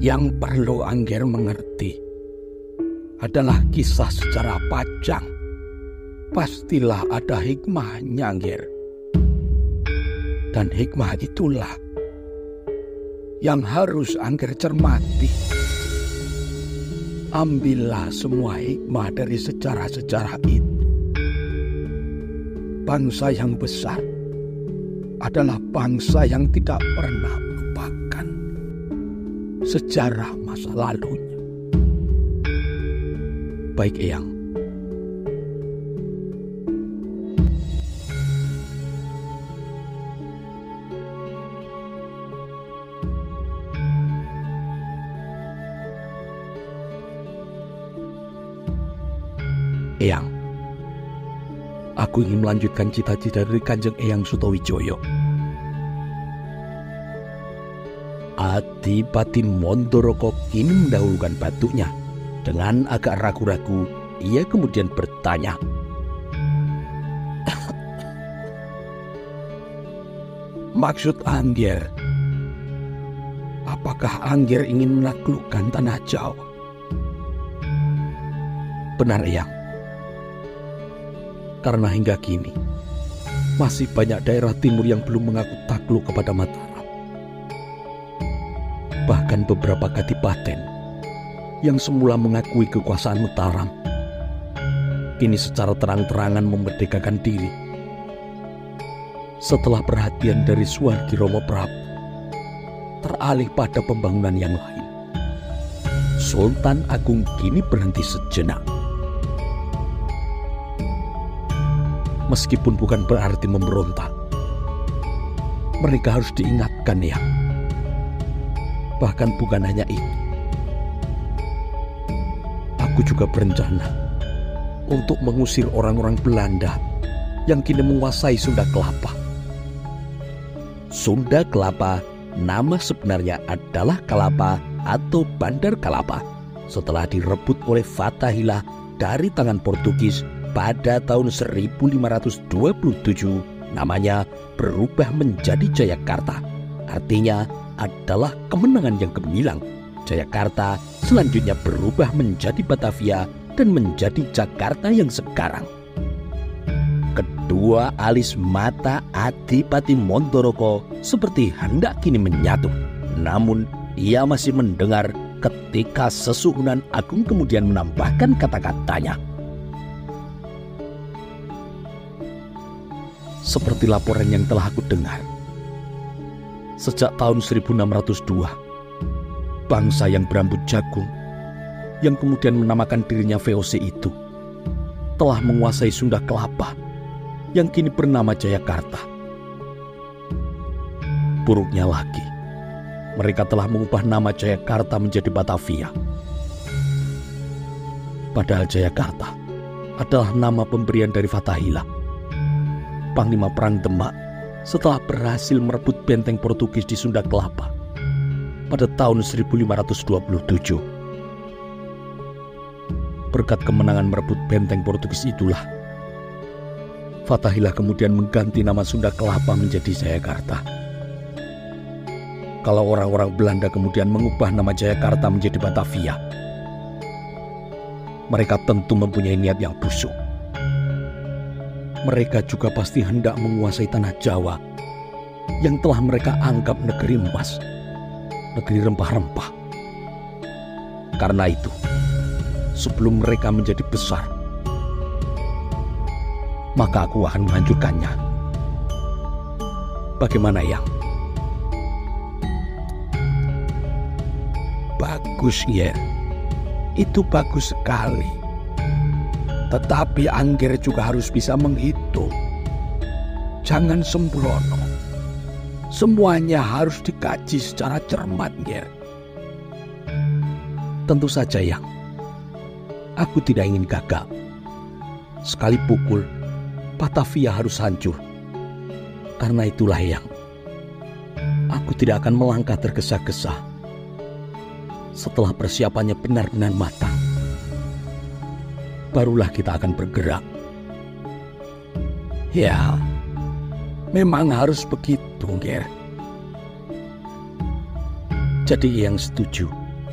Yang perlu Angger mengerti adalah kisah secara panjang. Pastilah ada hikmahnya, Angger. Dan hikmah itulah yang harus Angger cermati. Ambillah semua hikmah dari sejarah-sejarah itu. Bangsa yang besar adalah bangsa yang tidak pernah melupakan sejarah masa lalunya. Baik, Eyang. Eyang, aku ingin melanjutkan cita-cita dari Kanjeng Eyang Sutawijaya. Adipati Mandoraka kini mendahulukan batuknya. Dengan agak ragu-ragu, ia kemudian bertanya, "Maksud Angger, apakah Angger ingin menaklukkan tanah Jawa?" "Benar, Eyang. Karena hingga kini masih banyak daerah timur yang belum mengaku takluk kepada Mataram. Bahkan beberapa kadipaten yang semula mengakui kekuasaan Mataram kini secara terang-terangan memerdekakan diri setelah perhatian dari Suwardiromo Prabu teralih pada pembangunan yang lain. Sultan Agung kini berhenti sejenak. Meskipun bukan berarti memberontak, mereka harus diingatkan, ya. Bahkan bukan hanya itu, aku juga berencana untuk mengusir orang-orang Belanda yang kini menguasai Sunda Kelapa. Sunda Kelapa nama sebenarnya adalah Kalapa atau Bandar Kalapa setelah direbut oleh Fathahillah dari tangan Portugis. Pada tahun 1527 namanya berubah menjadi Jayakarta. Artinya adalah kemenangan yang gemilang. Jayakarta selanjutnya berubah menjadi Batavia dan menjadi Jakarta yang sekarang. Kedua alis mata Adipati Mandoraka seperti hendak kini menyatu. Namun ia masih mendengar ketika Sesuhunan Agung kemudian menambahkan kata-katanya. Seperti laporan yang telah aku dengar, sejak tahun 1602, bangsa yang berambut jagung, yang kemudian menamakan dirinya VOC itu, telah menguasai Sunda Kelapa, yang kini bernama Jayakarta. Buruknya lagi, mereka telah mengubah nama Jayakarta menjadi Batavia. Padahal Jayakarta adalah nama pemberian dari Fathahillah, Panglima Perang Demak, setelah berhasil merebut benteng Portugis di Sunda Kelapa pada tahun 1527. Berkat kemenangan merebut benteng Portugis itulah, Fathahillah kemudian mengganti nama Sunda Kelapa menjadi Jayakarta. Kalau orang-orang Belanda kemudian mengubah nama Jayakarta menjadi Batavia, mereka tentu mempunyai niat yang busuk. Mereka juga pasti hendak menguasai tanah Jawa yang telah mereka anggap negeri emas, negeri rempah-rempah. Karena itu, sebelum mereka menjadi besar, maka aku akan menghancurkannya. Bagaimana, Yang? Bagus, ya. Itu bagus sekali. Tetapi Angger juga harus bisa menghitung. Jangan sembrono. Semuanya harus dikaji secara cermat, Nger. Tentu saja, Yang. Aku tidak ingin gagal. Sekali pukul, Batavia harus hancur. Karena itulah, Yang, aku tidak akan melangkah tergesa-gesa. Setelah persiapannya benar-benar matang, barulah kita akan bergerak. Ya, memang harus begitu, Nger. Jadi Yang setuju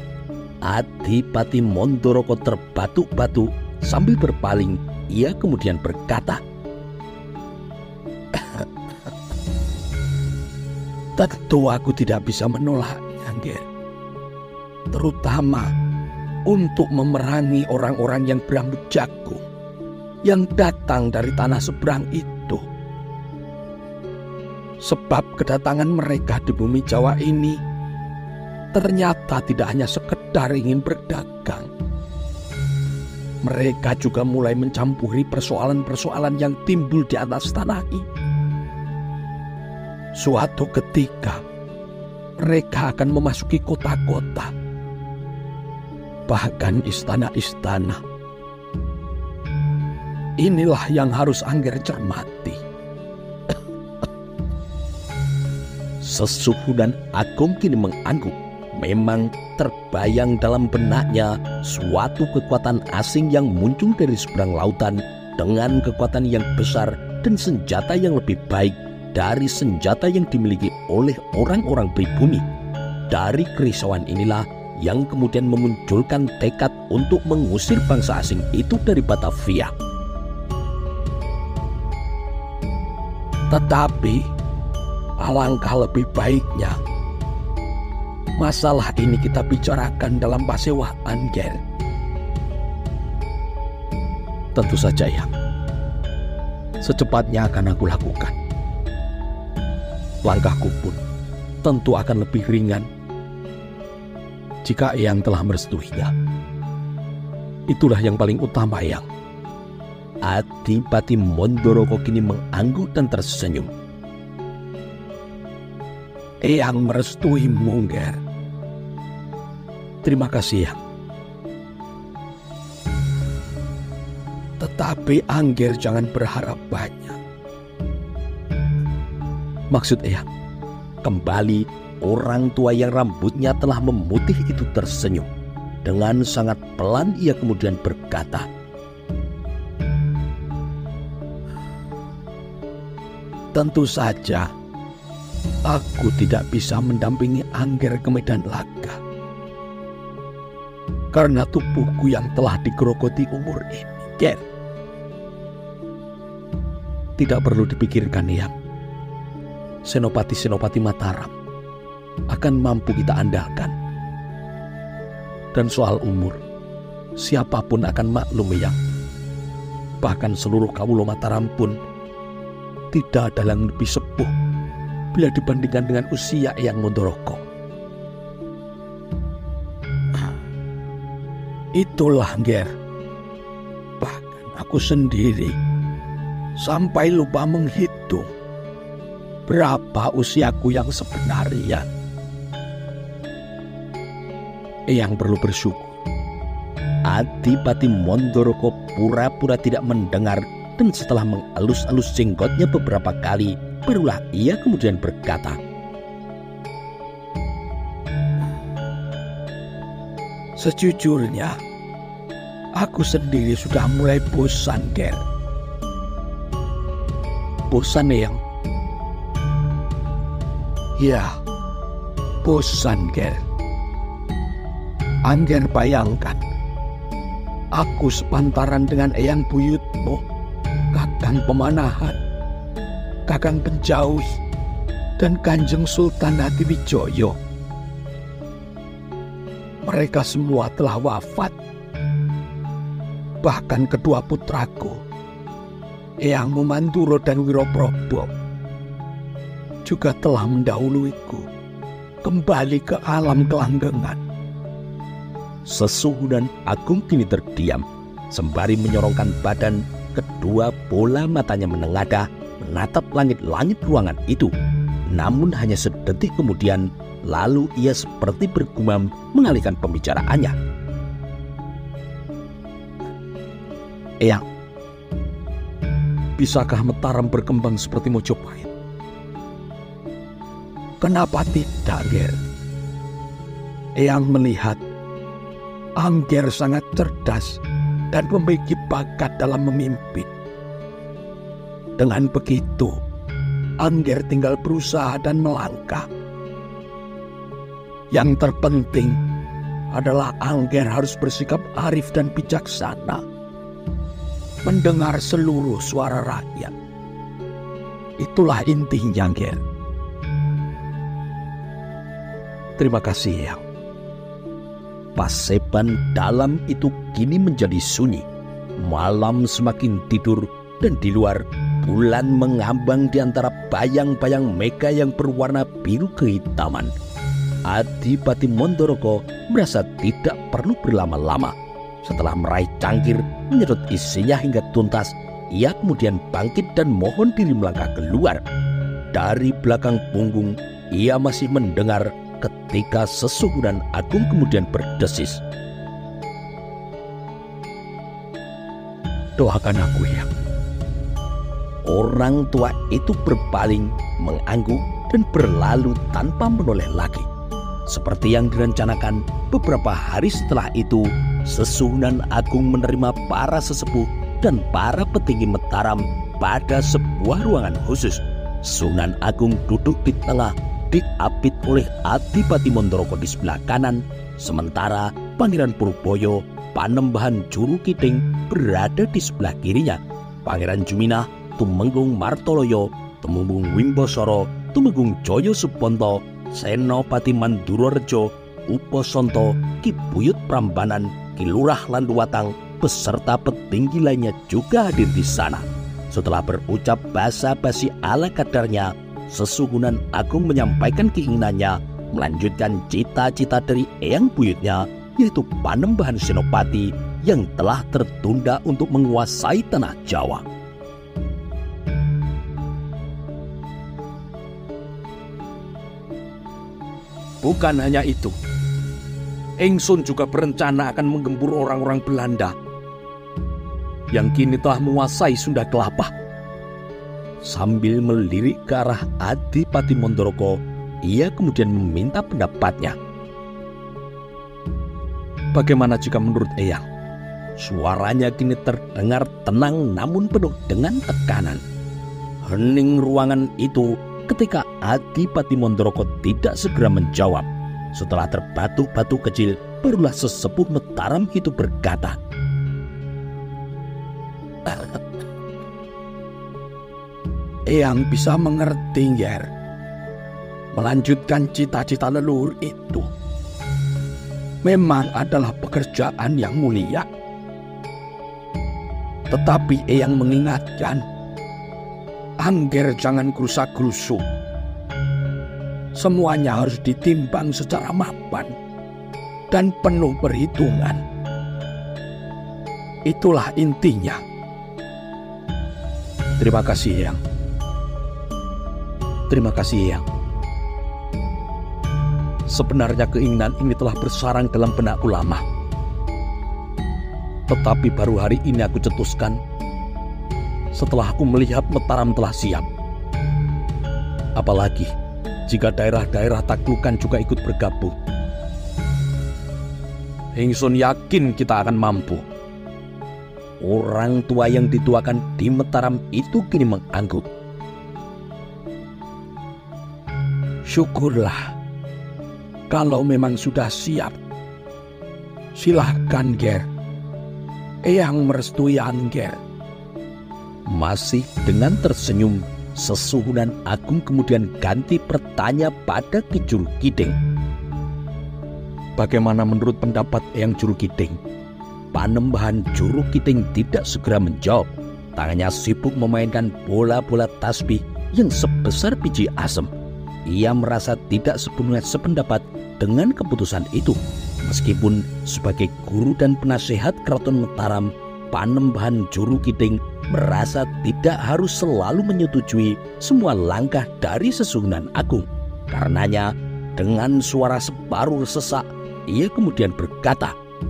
Adipati Mondoroko terbatuk-batuk sambil berpaling. Ia kemudian berkata, "Tentu aku tidak bisa menolaknya, Nger. Terutama untuk memerangi orang-orang yang berambut jagung yang datang dari tanah seberang itu. Sebab kedatangan mereka di bumi Jawa ini ternyata tidak hanya sekedar ingin berdagang. Mereka juga mulai mencampuri persoalan-persoalan yang timbul di atas tanah ini. Suatu ketika mereka akan memasuki kota-kota, bahkan istana-istana. Inilah yang harus Angger cermati." Sesuhu dan Agung kini mengangguk. Memang terbayang dalam benaknya suatu kekuatan asing yang muncul dari seberang lautan dengan kekuatan yang besar dan senjata yang lebih baik dari senjata yang dimiliki oleh orang-orang pribumi. Dari kerisauan inilah yang kemudian memunculkan tekad untuk mengusir bangsa asing itu dari Batavia. Tetapi alangkah lebih baiknya masalah ini kita bicarakan dalam pasewaan, Ger. Tentu saja, Yang. Secepatnya akan aku lakukan. Langkahku pun tentu akan lebih ringan jika Eyang telah merestuinya. Itulah yang paling utama, Eyang. Adipati Mondoroko kini mengangguk dan tersenyum. Eyang merestuimu, Nger. Terima kasih, Eyang. Tetapi Angger jangan berharap banyak. Maksud Eyang, kembali orang tua yang rambutnya telah memutih itu tersenyum. Dengan sangat pelan ia kemudian berkata, "Tentu saja aku tidak bisa mendampingi Angger ke medan laga karena tubuhku yang telah digerogoti umur ini, Ger. Tidak perlu dipikirkan, Eyang. Senopati-senopati Mataram akan mampu kita andalkan. Dan soal umur, siapapun akan maklum, Eyang. Bahkan seluruh kawula Mataram pun tidak ada yang lebih sepuh bila dibandingkan dengan usia Eyang Mondoroko. Itulah, Nger. Bahkan aku sendiri sampai lupa menghitung berapa usiaku yang sebenarnya. Eyang perlu bersyukur. Adipati Mondoroko pura-pura tidak mendengar dan setelah mengelus-elus jenggotnya beberapa kali, barulah ia kemudian berkata, "Sejujurnya, aku sendiri sudah mulai bosan, Ger." "Bosan, Eyang?" "Ya, bosan, Ger. Angger bayangkan, aku sepantaran dengan Eyang buyutmu, Kakang Pemanahan, Kakang Penjauhi, dan Kanjeng Sultan Hadiwijoyo. Mereka semua telah wafat. Bahkan kedua putraku, Eyang Mumanturo dan Wiroprobo, juga telah mendahuluiku kembali ke alam kelanggengan." Sesuhu dan Agung kini terdiam, sembari menyorongkan badan. Kedua bola matanya menengadah menatap langit-langit ruangan itu. Namun hanya sedetik kemudian, lalu ia seperti bergumam mengalihkan pembicaraannya. "Eyang, bisakah Mataram berkembang seperti Mojopahit?" "Kenapa tidak, Ger? Eyang melihat Angger sangat cerdas dan memiliki bakat dalam memimpin. Dengan begitu, Angger tinggal berusaha dan melangkah. Yang terpenting, adalah Angger harus bersikap arif dan bijaksana, mendengar seluruh suara rakyat. Itulah intinya, Angger. Terima kasih, Eyang. Paseban dalam itu kini menjadi sunyi. Malam semakin tidur dan di luar bulan mengambang di antara bayang-bayang mega yang berwarna biru kehitaman. Adipati Mondoroko merasa tidak perlu berlama-lama. Setelah meraih cangkir, menyedot isinya hingga tuntas, ia kemudian bangkit dan mohon diri melangkah keluar. Dari belakang punggung, ia masih mendengar ketika Sesuhunan Agung kemudian berdesis. Doakan aku, Eyang. Orang tua itu berpaling, mengangguk, dan berlalu tanpa menoleh lagi. Seperti yang direncanakan, beberapa hari setelah itu, Sesuhunan Agung menerima para sesepuh dan para petinggi Mataram pada sebuah ruangan khusus. Sunan Agung duduk di tengah, diapit oleh Adipati Mondoroko di sebelah kanan, sementara Pangeran Purboyo, Panembahan Juru Kiting, berada di sebelah kirinya. Pangeran Juminah, Tumenggung Martoloyo, Tumenggung Wimbosoro, Tumenggung Joyo Suponto, Senopati Mandurorejo, Uposonto, Ki Buyut Prambanan, Ki Lurah Landuwatang, beserta petinggi lainnya juga hadir di sana. Setelah berucap basa-basi ala kadarnya, Sesuhunan Agung menyampaikan keinginannya melanjutkan cita-cita dari eyang buyutnya, yaitu Panembahan Senopati yang telah tertunda untuk menguasai tanah Jawa. Bukan hanya itu, Ingsun juga berencana akan menggempur orang-orang Belanda yang kini telah menguasai Sunda Kelapa. Sambil melirik ke arah Adipati Mondoroko, ia kemudian meminta pendapatnya. Bagaimana jika menurut Eyang? Suaranya kini terdengar tenang namun penuh dengan tekanan. Hening ruangan itu ketika Adipati Mondoroko tidak segera menjawab. Setelah terbatuk-batuk kecil, barulah sesepuh Mataram itu berkata, Eyang bisa mengerti, Nger. Melanjutkan cita-cita leluhur itu memang adalah pekerjaan yang mulia. Tetapi Eyang mengingatkan, Angger jangan gerusa-gerusu. Semuanya harus ditimbang secara mapan dan penuh perhitungan. Itulah intinya. Terima kasih, Eyang. Terima kasih, Eyang. Sebenarnya keinginan ini telah bersarang dalam benakku lama. Tetapi baru hari ini aku cetuskan setelah aku melihat Mataram telah siap. Apalagi jika daerah-daerah taklukan juga ikut bergabung. Ingsun yakin kita akan mampu. Orang tua yang dituakan di Mataram itu kini mengangguk. Syukurlah kalau memang sudah siap. Silahkan, Ger. Eyang merestui Angger. Masih dengan tersenyum, Sesuhunan Agung kemudian ganti bertanya pada Ki Juru Kiting. Bagaimana menurut pendapat Eyang Juru Kiting? Panembahan Juru Kiting tidak segera menjawab. Tangannya sibuk memainkan bola-bola tasbih yang sebesar biji asem. Ia merasa tidak sepenuhnya sependapat dengan keputusan itu. Meskipun sebagai guru dan penasehat Keraton Mataram, Panembahan Juru Kiting merasa tidak harus selalu menyetujui semua langkah dari Sesuhunan Agung. Karenanya, dengan suara separuh sesak, ia kemudian berkata,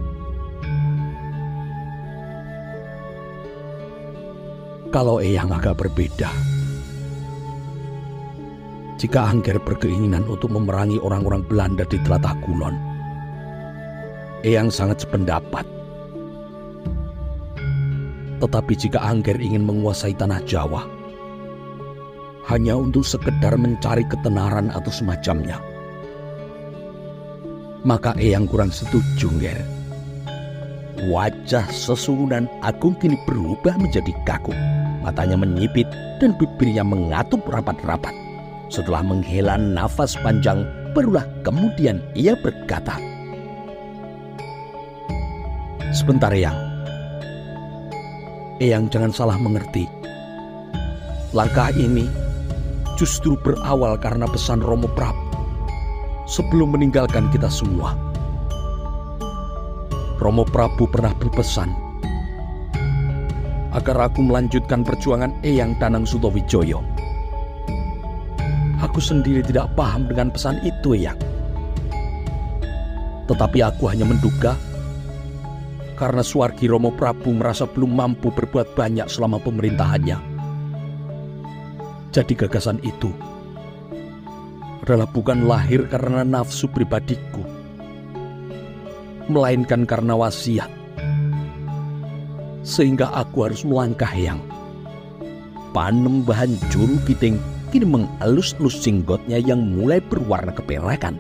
kalau Eyang agak berbeda. Jika Angger berkeinginan untuk memerangi orang-orang Belanda di Tlatah Kulon, Eyang sangat sependapat. Tetapi jika Angger ingin menguasai tanah Jawa, hanya untuk sekedar mencari ketenaran atau semacamnya, Maka Eyang kurang setuju, Nger. Wajah Sesuhunan Agung kini berubah menjadi kaku. Matanya menyipit dan bibirnya mengatup rapat-rapat. Setelah menghela nafas panjang, barulah kemudian ia berkata, "Sebentar, Eyang. Eyang jangan salah mengerti. Langkah ini justru berawal karena pesan Romo Prabu sebelum meninggalkan kita semua. Romo Prabu pernah berpesan agar aku melanjutkan perjuangan Eyang Danang Sutawijaya. Aku sendiri tidak paham dengan pesan itu, Eyang. Tetapi aku hanya menduga karena Suwargi Romo Prabu merasa belum mampu berbuat banyak selama pemerintahannya. Jadi gagasan itu adalah bukan lahir karena nafsu pribadiku, melainkan karena wasiat. Sehingga aku harus melangkah, Eyang." Panembahan Juru Kiting kini mengelus-elus jenggotnya yang mulai berwarna keperakan.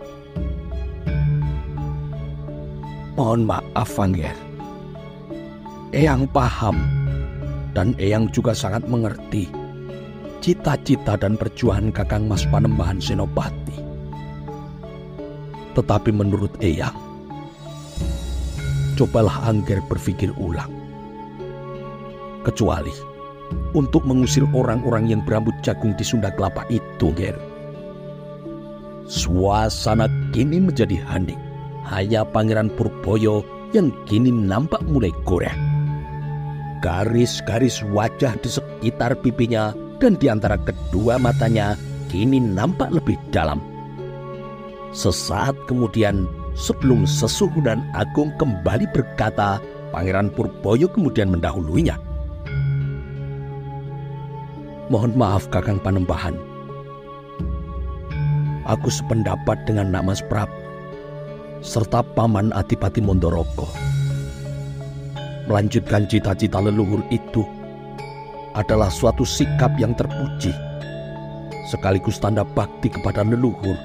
"Mohon maaf, Angger. Eyang paham dan Eyang juga sangat mengerti cita-cita dan perjuangan Kakang Mas Panembahan Senopati. Tetapi menurut Eyang, cobalah Angger berpikir ulang. Kecuali untuk mengusir orang-orang yang berambut jagung di Sunda Kelapa itu, Ger." Suasana kini menjadi hening. Hanya Pangeran Purboyo yang kini nampak mulai goyah. Garis-garis wajah di sekitar pipinya dan di antara kedua matanya kini nampak lebih dalam. Sesaat kemudian, sebelum Sesuhunan Agung kembali berkata, Pangeran Purboyo kemudian mendahuluinya. "Mohon maaf, Kakang Panembahan. Aku sependapat dengan Nak Mas Prabu serta Paman Adipati Mondorogo. Melanjutkan cita-cita leluhur itu adalah suatu sikap yang terpuji, sekaligus tanda bakti kepada leluhur.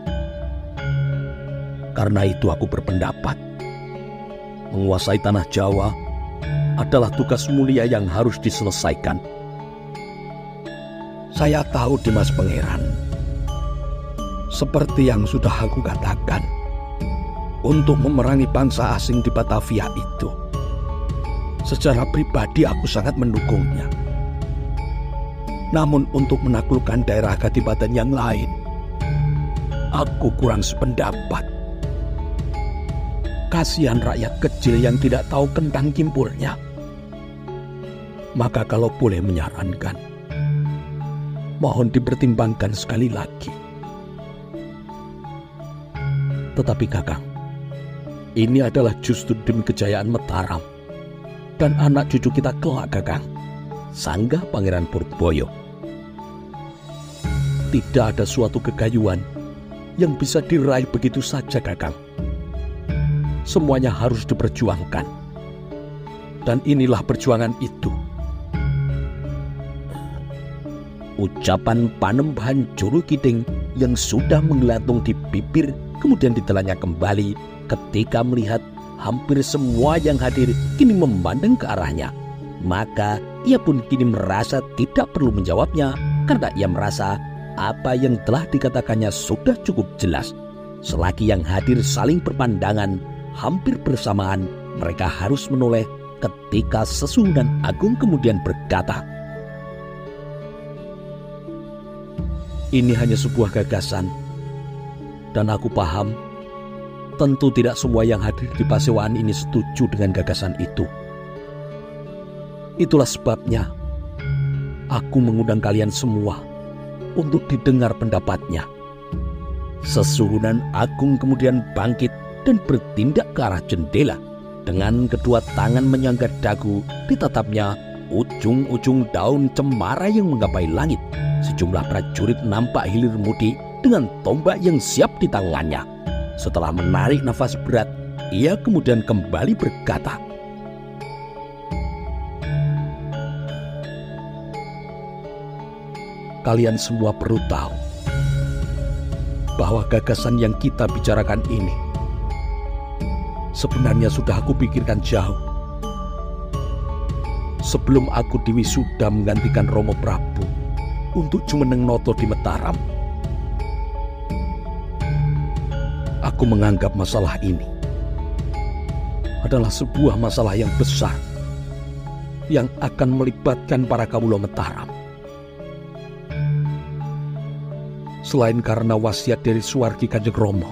Karena itu aku berpendapat, menguasai tanah Jawa adalah tugas mulia yang harus diselesaikan. Saya tahu, Dimas Pangeran, seperti yang sudah aku katakan, untuk memerangi bangsa asing di Batavia itu, secara pribadi aku sangat mendukungnya. Namun untuk menaklukkan daerah kadipaten yang lain, aku kurang sependapat. Kasihan rakyat kecil yang tidak tahu kentang kimpulnya. Maka kalau boleh menyarankan, mohon dipertimbangkan sekali lagi." "Tetapi Kakang, ini adalah justru demi kejayaan Mataram dan anak cucu kita kelak, Kakang," sanggah Pangeran Purboyo. "Tidak ada suatu kegayuan yang bisa diraih begitu saja, Kakang. Semuanya harus diperjuangkan. Dan inilah perjuangan itu." Ucapan Panembahan Juru Kiting yang sudah menggelantung di bibir kemudian ditelannya kembali ketika melihat hampir semua yang hadir kini memandang ke arahnya. Maka ia pun kini merasa tidak perlu menjawabnya karena ia merasa apa yang telah dikatakannya sudah cukup jelas. Selagi yang hadir saling berpandangan, hampir bersamaan mereka harus menoleh ketika Sesuhunan Agung kemudian berkata, "Ini hanya sebuah gagasan, dan aku paham tentu tidak semua yang hadir di Pasewaan ini setuju dengan gagasan itu. Itulah sebabnya aku mengundang kalian semua untuk didengar pendapatnya." Sesuhunan Agung kemudian bangkit dan bertindak ke arah jendela. Dengan kedua tangan menyangga dagu, ditatapnya ujung-ujung daun cemara yang menggapai langit. Sejumlah prajurit nampak hilir mudik dengan tombak yang siap di tangannya. Setelah menarik nafas berat, ia kemudian kembali berkata, "Kalian semua perlu tahu bahwa gagasan yang kita bicarakan ini sebenarnya sudah aku pikirkan jauh. Sebelum aku diwisuda menggantikan Romo Prabu untuk Jumeneng Noto di Mataram, aku menganggap masalah ini adalah sebuah masalah yang besar yang akan melibatkan para kawula Mataram. Selain karena wasiat dari Suwargi Kanjeng Rama,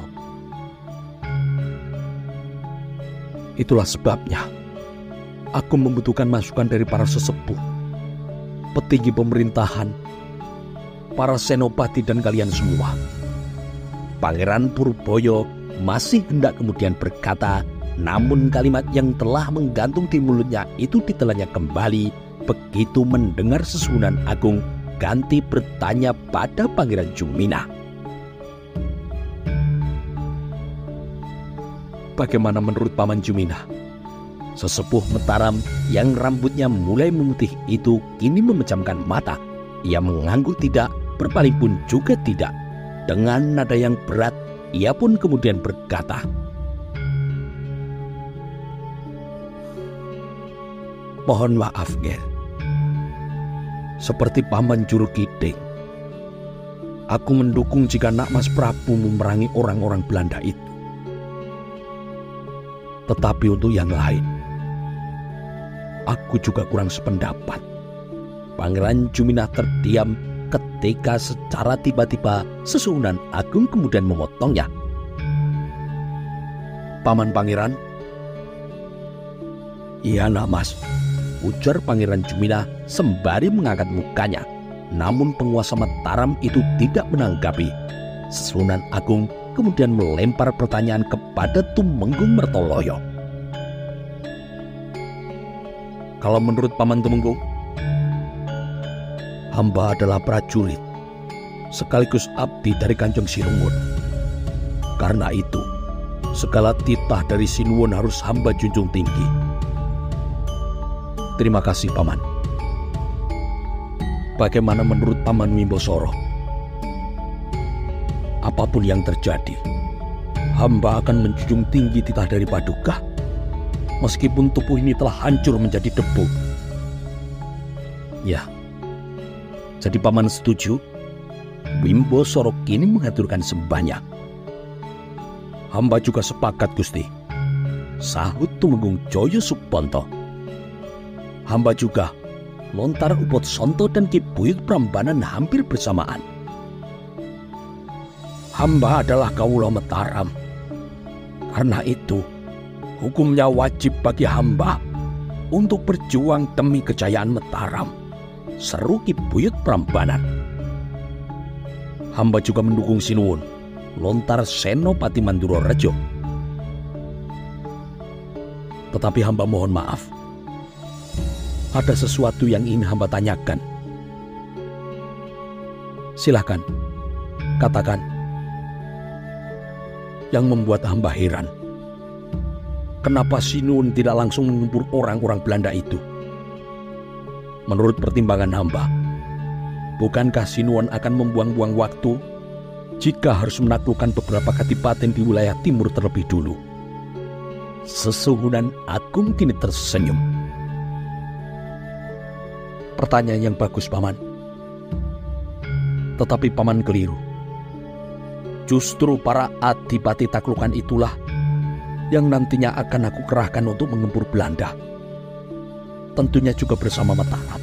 itulah sebabnya aku membutuhkan masukan dari para sesepuh, petinggi pemerintahan, para senopati dan kalian semua. Pangeran Purboyo masih hendak kemudian berkata, namun kalimat yang telah menggantung di mulutnya itu ditelannya kembali begitu mendengar Sesuhunan Agung ganti bertanya pada Pangeran Jumina. Bagaimana menurut Paman Jumina? Sesepuh Mataram yang rambutnya mulai memutih itu kini memejamkan mata. Ia mengangguk tidak, berpaling pun juga tidak. Dengan nada yang berat, ia pun kemudian berkata, "Mohon maaf, Ger. Seperti Paman Juru Kiding, aku mendukung jika Nak Mas Prabu memerangi orang-orang Belanda itu. Tetapi untuk yang lain, aku juga kurang sependapat." Pangeran Jumina terdiam ketika secara tiba-tiba Sesuhunan Agung kemudian memotongnya. "Paman Pangeran?" "Iya, Nak Mas," ujar Pangeran Jumina sembari mengangkat mukanya. Namun penguasa Mataram itu tidak menanggapi. Sesuhunan Agung kemudian melempar pertanyaan kepada Tumenggung Mertoloyo. "Kalau menurut Paman Tumenggung, hamba adalah prajurit sekaligus abdi dari Kanjeng Sinuwun. Karena itu, segala titah dari Sinuwun harus hamba junjung tinggi." "Terima kasih, Paman. Bagaimana menurut Paman Wimbosoro?" "Apapun yang terjadi, hamba akan menjunjung tinggi titah dari Paduka, meskipun tubuh ini telah hancur menjadi debu." "Ya, jadi Paman setuju?" Wimbosoro kini mengaturkan sembahnya. "Hamba juga sepakat, Gusti," sahut Tumenggung Joyo Suponto. "Hamba juga." Lontar Upot Sonto dan Ki Buyut Prambanan hampir bersamaan. "Hamba adalah kawula Mataram. Karena itu, hukumnya wajib bagi hamba untuk berjuang demi kejayaan Mataram," seru Ki Buyut Prambanan. "Hamba juga mendukung Sinuwun," lontar Senopati Manduro Rejo. "Tetapi hamba mohon maaf, ada sesuatu yang ingin hamba tanyakan." "Silakan, katakan." "Yang membuat hamba heran, kenapa Sinuwun tidak langsung mengempur orang-orang Belanda itu? Menurut pertimbangan hamba, bukankah Sinuwun akan membuang-buang waktu jika harus menaklukkan beberapa kadipaten di wilayah timur terlebih dulu?" Sesuhunan Agung kini tersenyum. "Pertanyaan yang bagus, Paman. Tetapi Paman keliru. Justru para adipati taklukan itulah yang nantinya akan aku kerahkan untuk mengempur Belanda. Tentunya juga bersama Mataram.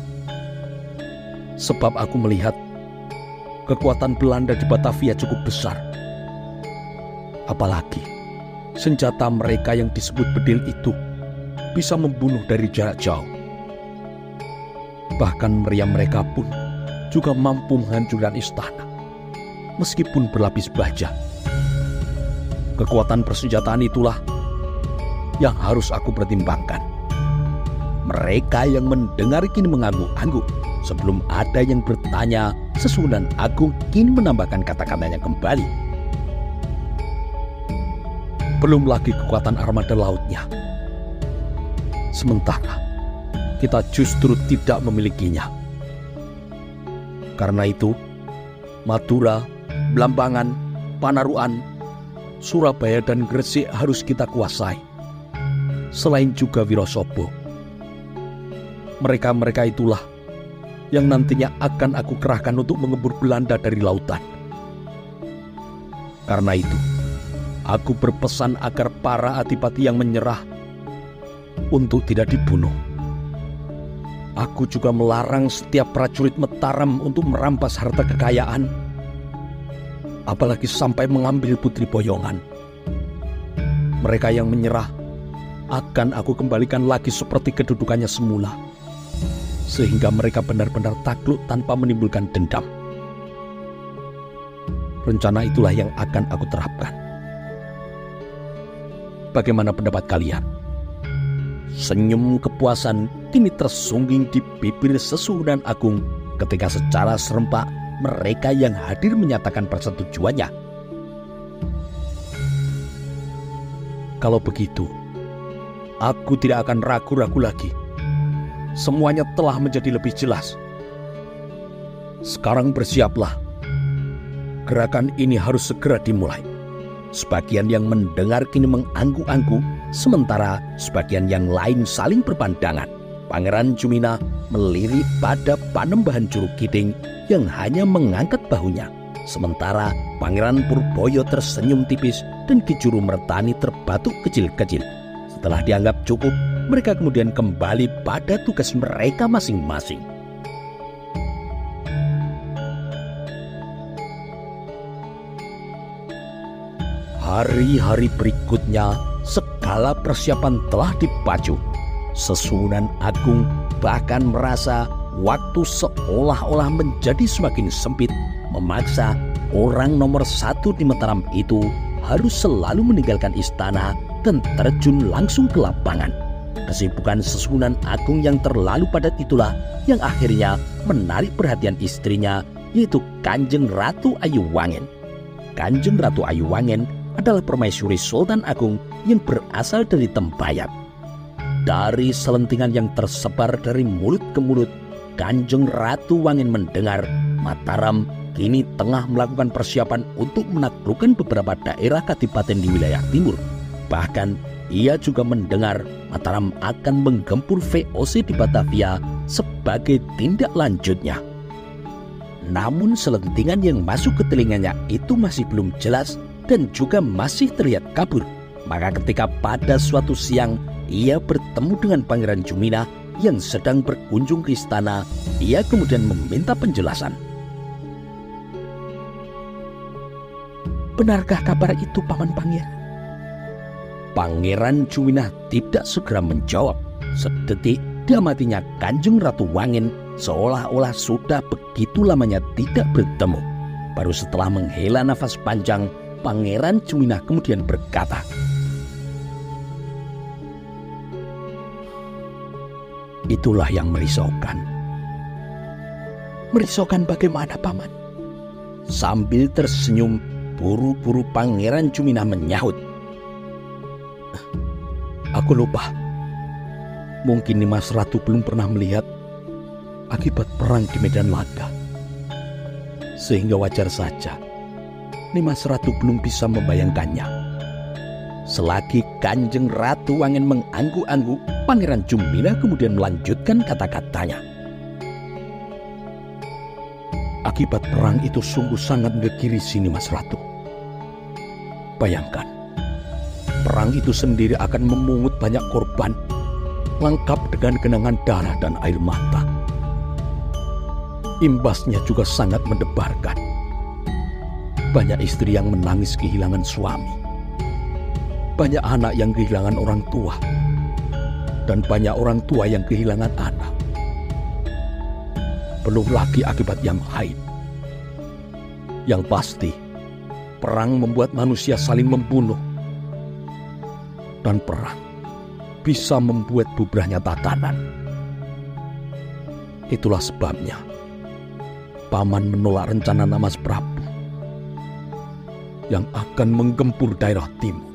Sebab aku melihat kekuatan Belanda di Batavia cukup besar. Apalagi senjata mereka yang disebut bedil itu bisa membunuh dari jarak jauh. Bahkan meriam mereka pun juga mampu menghancurkan istana, meskipun berlapis baja. Kekuatan persenjataan itulah yang harus aku pertimbangkan." Mereka yang mendengar kini mengangguk-angguk. Sebelum ada yang bertanya, Sesuhunan Agung kini menambahkan kata-katanya kembali. "Belum lagi kekuatan armada lautnya. Sementara kita justru tidak memilikinya. Karena itu, Madura, Blambangan, Panaruan, Surabaya dan Gresik harus kita kuasai. Selain juga Wirosobo. Mereka-mereka itulah yang nantinya akan aku kerahkan untuk mengebur Belanda dari lautan. Karena itu, aku berpesan agar para adipati yang menyerah untuk tidak dibunuh. Aku juga melarang setiap prajurit Mataram untuk merampas harta kekayaan, apalagi sampai mengambil Putri Boyongan. Mereka yang menyerah akan aku kembalikan lagi seperti kedudukannya semula, sehingga mereka benar-benar takluk tanpa menimbulkan dendam. Rencana itulah yang akan aku terapkan. Bagaimana pendapat kalian? Senyum kepuasan kini tersungging di bibir Sesuhunan Agung ketika secara serempak mereka yang hadir menyatakan persetujuannya. Kalau begitu, aku tidak akan ragu-ragu lagi. Semuanya telah menjadi lebih jelas. Sekarang bersiaplah. Gerakan ini harus segera dimulai. Sebagian yang mendengar kini mengangguk-angguk, sementara sebagian yang lain saling berpandangan. Pangeran Jumina melirik pada Panembahan Curug Kiding yang hanya mengangkat bahunya. Sementara Pangeran Purboyo tersenyum tipis dan Ki Juru Mertani terbatuk kecil-kecil. Setelah dianggap cukup, mereka kemudian kembali pada tugas mereka masing-masing. Hari-hari berikutnya, segala persiapan telah dipacu. Sesuhunan Agung bahkan merasa waktu seolah-olah menjadi semakin sempit, memaksa orang nomor 1 di Mataram itu harus selalu meninggalkan istana dan terjun langsung ke lapangan. Kesibukan Sesuhunan Agung yang terlalu padat itulah yang akhirnya menarik perhatian istrinya, yaitu Kanjeng Ratu Ayuwangen. Kanjeng Ratu Ayuwangen adalah permaisuri Sultan Agung yang berasal dari Tembayat. Dari selentingan yang tersebar dari mulut ke mulut, Kanjeng Ratu Wangen mendengar Mataram kini tengah melakukan persiapan untuk menaklukkan beberapa daerah kadipaten di wilayah timur. Bahkan ia juga mendengar Mataram akan menggempur VOC di Batavia sebagai tindak lanjutnya. Namun selentingan yang masuk ke telinganya itu masih belum jelas dan juga masih terlihat kabur. Maka ketika pada suatu siang ia bertemu dengan Pangeran Jumina yang sedang berkunjung ke istana, ia kemudian meminta penjelasan. Benarkah kabar itu, Paman Pangeran? Pangeran Jumina tidak segera menjawab. Sedetik diamatinya Kanjeng Ratu Wangen seolah-olah sudah begitu lamanya tidak bertemu. Baru setelah menghela nafas panjang, Pangeran Jumina kemudian berkata, "Itulah yang merisaukan." "Merisaukan bagaimana, Paman?" Sambil tersenyum, buru-buru Pangeran Jumina menyahut, "Aku lupa. Mungkin Nimas Ratu belum pernah melihat akibat perang di medan laga. Sehingga wajar saja Nimas Ratu belum bisa membayangkannya." Selagi Kanjeng Ratu Wangen mengangguk-angguk, Pangeran Jumina kemudian melanjutkan kata-katanya. "Akibat perang itu sungguh sangat menggirisi Nimas Ratu. Bayangkan, perang itu sendiri akan memungut banyak korban, lengkap dengan genangan darah dan air mata. Imbasnya juga sangat mendebarkan. Banyak istri yang menangis kehilangan suami, banyak anak yang kehilangan orang tua, dan banyak orang tua yang kehilangan anak. Belum lagi akibat yang lain. Yang pasti, perang membuat manusia saling membunuh, dan perang bisa membuat bubrahnya tatanan. Itulah sebabnya Paman menolak rencana Mas Prabu yang akan menggempur daerah timur.